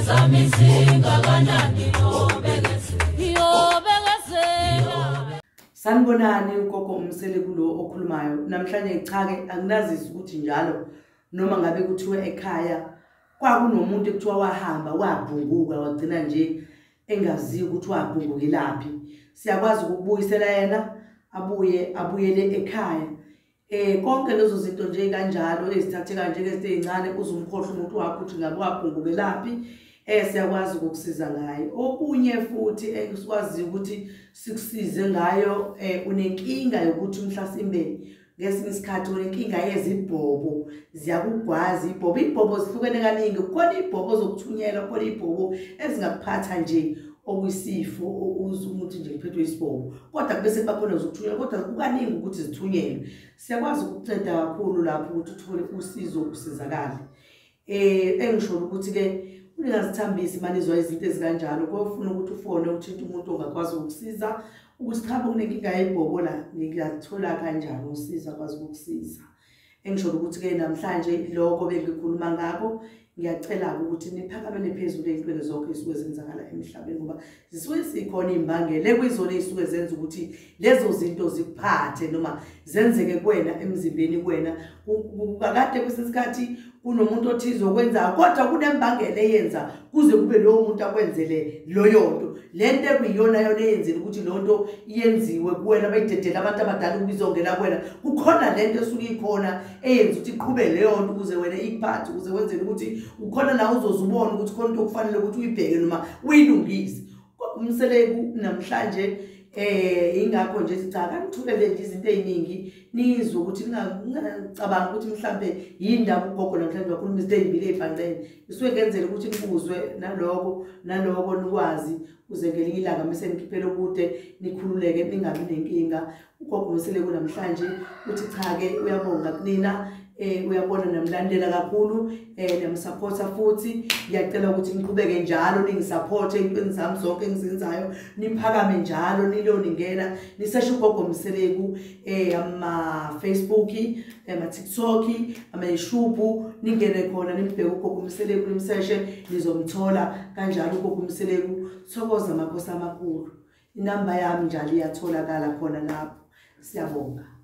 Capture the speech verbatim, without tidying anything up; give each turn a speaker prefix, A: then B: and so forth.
A: Samizinga kanjani yobekeze yobekeze.
B: Sanibonani ugogo Mseleku lo okhulumayo. Namhlanje ichake anginazisi ukuthi njalo noma ngabe kuthiwe ekhaya kwakunomuntu ekuthiwa wahamba wabhunguka wagcina nje engazi ukuthi wabhungukelaphi. Siyakwazi ukubuyisela yena abuye abuyele ekhaya. Eh konke lezo zinto nje kanjalo ezithatheka nje ezincane uzumkhohlwa umuntu wakho ukuthi ngabe wabhungukelaphi. Eh siyakwazi ukukusiza ngayo. Okunye futhi esikwazi ukuthi sikusize ngayo eh unenkinga yokuthi mhlasimbe ngesinye isikhathi unenkinga yezibhobo ziyakugwaza ibhobo ibhobo zihlukene kaningi kukhona ibhobo zokuthunyelwa kukhona ibhobo ezingakuphatha nje okuyisifo uzumuntu nje liphethwe isibhobo kodwa bese bakhona zokuthunyelwa kodwa kukaningi ukuthi zithunyelwe. Siyakwazi ukuceda kakhulu lapho ukuthi uthole usizo ukusizakala. Eh engisho ukuthi ke ungazithambisi manizwa izinto ezikanjalo kofuna ukuthi ufone uthinta umuntu ongakwazi ukusiza ukuthi cha kunenkinga yebhobo la ngiyathola kanjani usiza kwazi ukukusiza. Engisho ukuthi ke namhlanje lokho bengikhuluma ngakho ngiyacela ukuthi niphakamele phezulu ezintweni zonke isuke zenzakala emhlabeni ngoba zisuke sikhona imbangela ekwizona isuke zenza ukuthi lezo zinto zikuphathe noma zenzeke kuwena emzimbeni kuwena ukakade kwesikhathi kunomuntu othize okwenza kodwa kunembangela eyenza kuze kube lo muntu akwenzele loyo nto lento ekuyiyona yona eyenzile ukuthi lo nto iyenziwe kuwena bayidedela abantu abadala ukubizongela kuwena kukhona lento esuke ikhona eyenza ukuthi iqhubele leyo nto kuze wena ikuphathe kuze wenzele ukuthi ukhona la uzozubona ukuthi khona into okufanele ukuthi uyibheke noma uyilungise. Mseleku namhlanje eh ingakho nje sicaka kanithulele nje izinto eziningi nizwe ukuthi ngicabanga ukuthi mhlambe yindaba ugogo namhlanje wakhuluma izinto ezibili ezibhangcene isuke ngenzele ukuthi ngibuzwe naloko naloko nikwazi uze ngelinye ilanga bese nikhiphele kude nikhululeke ningabi nenkinga. Ugogo Mseleku namhlanje uthi cha ke uyabonga kunina eh uyabona namlandela kakhulu eh namsupporta futhi ngiyacela ukuthi niqhubeke njalo ningisupporte empini zami zonke engizenzayo niphakame njalo nilo ningena niseshe ugogo Mseleku eh ama Facebook ama TikTok ama YouTube ningene khona nimbheke ugogo Mseleku nimseshe nizomthola kanjalo ugogo Mseleku thokoza amakhosi amakhulu. Inamba yami njalo iyatholakala khona lapho. Siyabonga.